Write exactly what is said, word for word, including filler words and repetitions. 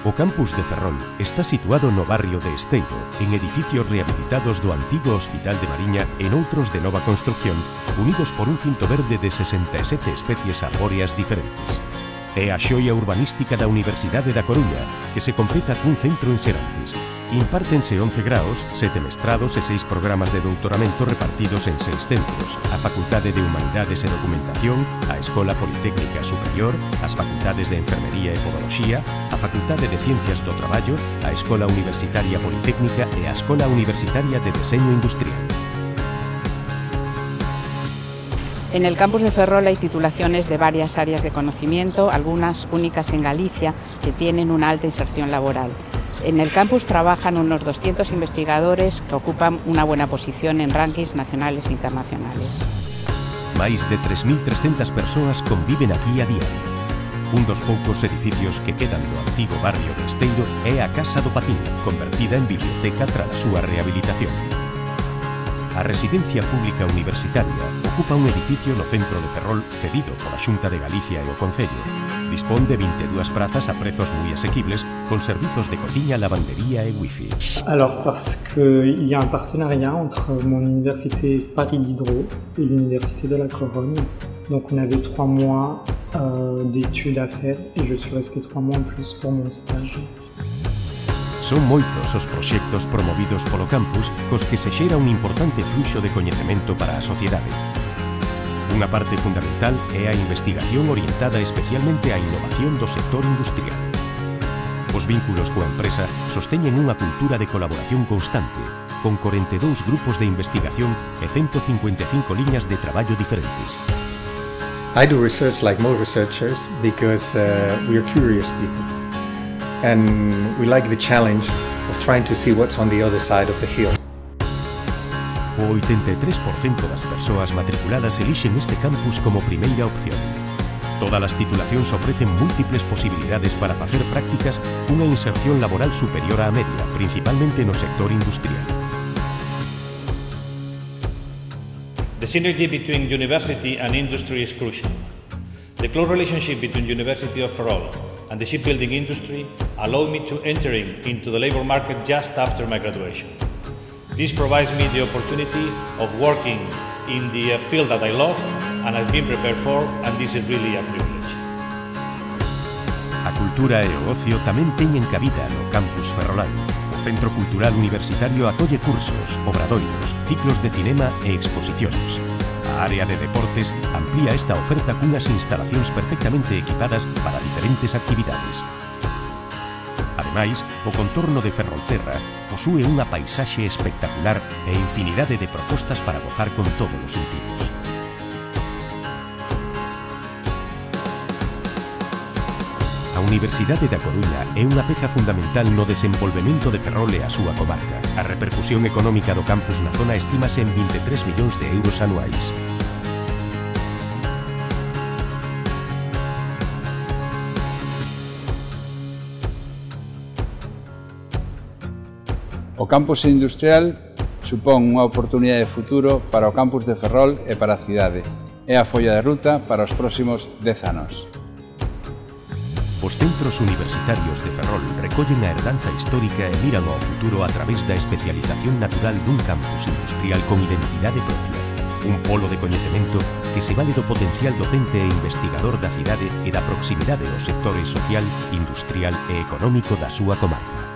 O campus de Ferrol está situado no barrio de Esteiro, en edificios rehabilitados do antigo Hospital de Mariña e noutros de nova construcción, unidos por un cinto verde de sesenta e sete especies arbóreas diferentes. É a xoia urbanística da Universidade da Coruña, que se completa cun centro en Serantes. Impártense once graos, sete mestrados e seis programas de doutoramento repartidos en seis centros: a Facultade de Humanidades e Documentación, a Escola Politécnica Superior, as Facultades de Enfermería e Podoloxía, a Facultade de Ciencias do Traballo, a Escola Universitaria Politécnica e a Escola Universitaria de Deseño Industrial. En el campus de Ferrol hay titulaciones de varias áreas de conocimiento, algunas únicas en Galicia, que tienen una alta inserción laboral. En el campus trabajan unos doscientos investigadores que ocupan una buena posición en rankings nacionales e internacionales. Máis de tres mil trescentas persoas conviven aquí a diario. Un dos poucos edificios que quedan do antigo barrio de Esteiro é a Casa do Patín, convertida en biblioteca tras a súa rehabilitación. A Residencia Pública Universitaria ocupa un edificio no centro de Ferrol cedido pola Xunta de Galicia e o Concello. Dispón de vinte e dúas prazas a prezos moi asequibles, con servizos de cociña, lavandería e wifi. Alors parce qu'il y a un partenariat entre mon université Paris Diderot et l'université de la Corogne. Donc on avait trois mois euh, d'études à faire et je suis resté trois mois en plus pour mon stage. Son moitos os proxectos promovidos polo campus cos que se xera un importante fluxo de coñecemento para a sociedade. Unha parte fundamental é a investigación orientada especialmente á innovación do sector industrial. Os vínculos coa empresa sosteñen unha cultura de colaboración constante, con corenta e dous grupos de investigación e ciento cincuenta e cinco liñas de traballo diferentes. I do research like most researchers because uh, we are curious people. And we like the challenge of trying to see what's on the other side of the hill. O oitenta e tres por cento das persoas matriculadas elixen este campus como primeira opción. Todas as titulacións ofrecen múltiples posibilidades para facer prácticas cunha inserción laboral superior á media, principalmente no sector industrial. The synergy between university and industry is crucial. The close relationship between University of Ferrol and the shipbuilding industry allowed me to entering into the labour market just after my graduation. This provides me the opportunity of working in the field that I love and I've been prepared for, and this is really a privilege. A cultura e o ocio tamén teñen cabida no campus ferrolano. O Centro Cultural Universitario acolle cursos, obradoiros, ciclos de cinema e exposicións. A área de deportes amplía esta oferta cunhas instalacións perfectamente equipadas para diferentes actividades. Ademais, o contorno de Ferrolterra posúe unha paisaxe espectacular e infinidade de propostas para gozar con todos os sentidos. A Universidade da Coruña é unha peza fundamental no desenvolvemento de Ferrol e a súa comarca. A repercusión económica do campus na zona estímase en vinte e tres millóns de euros anuais. O campus industrial supón unha oportunidade de futuro para o campus de Ferrol e para a cidade. É a folla de ruta para os próximos dez anos. Os centros universitarios de Ferrol recollen a herdanza histórica e miran ao futuro a través da especialización natural dun campus industrial con identidade propia. Un polo de coñecemento que se vale do potencial docente e investigador da cidade e da proximidade aos sectores social, industrial e económico da súa comarca.